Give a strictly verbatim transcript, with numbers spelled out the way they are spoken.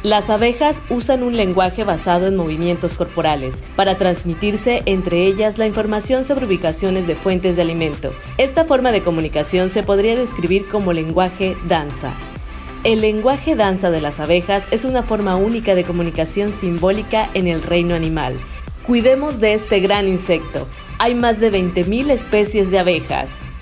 Las abejas usan un lenguaje basado en movimientos corporales para transmitirse entre ellas la información sobre ubicaciones de fuentes de alimento. Esta forma de comunicación se podría describir como lenguaje danza. El lenguaje danza de las abejas es una forma única de comunicación simbólica en el reino animal. Cuidemos de este gran insecto. Hay más de veinte mil especies de abejas.